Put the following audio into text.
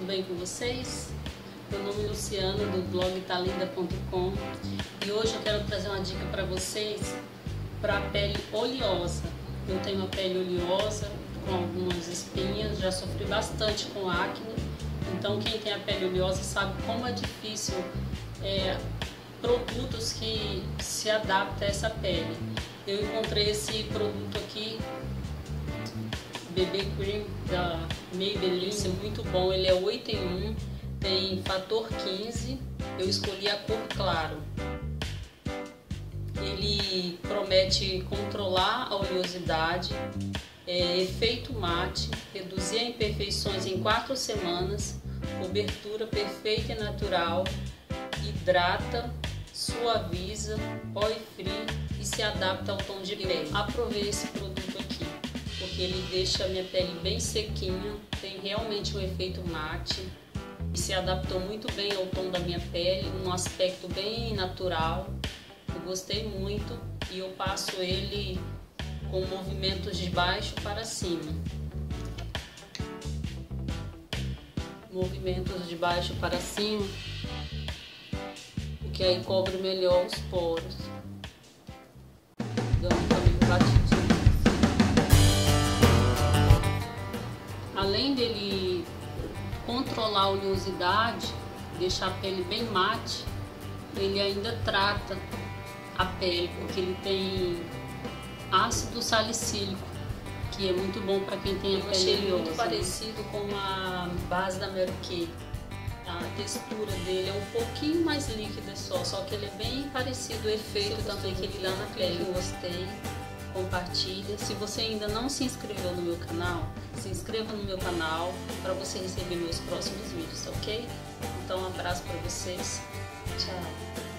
bem com vocês? Meu nome é Luciana, do blog talinda.com, e hoje eu quero trazer uma dica para vocês para a pele oleosa. Eu tenho uma pele oleosa, com algumas espinhas, já sofri bastante com acne, então quem tem a pele oleosa sabe como é difícil produtos que se adaptam a essa pele. Eu encontrei esse produto aqui, BB Cream da Maybelline, é muito bom, ele é 8 em 1, tem fator 15, eu escolhi a cor claro. Ele promete controlar a oleosidade, efeito mate, reduzir imperfeições em 4 semanas, cobertura perfeita e natural, hidrata, suaviza, oil free e se adapta ao tom de pele. Aprovei esse produto aqui, porque ele deixa a minha pele bem sequinha, tem realmente um efeito mate e se adaptou muito bem ao tom da minha pele, um aspecto bem natural. Eu gostei muito e eu passo ele com movimentos de baixo para cima. Movimentos de baixo para cima, porque aí cobre melhor os poros. Dando um caminho batidinho. Além dele controlar a oleosidade, deixar a pele bem mate, ele ainda trata a pele, porque ele tem ácido salicílico, que é muito bom para quem tem a pele oleosa. Muito parecido com a base da Mary Kay. A textura dele é um pouquinho mais líquida só que ele é bem parecido, o efeito também que ele dá na pele. Eu gostei, compartilha. Se você ainda não se inscreveu no meu canal, se inscreva no meu canal para você receber meus próximos vídeos, ok? Então um abraço para vocês, tchau!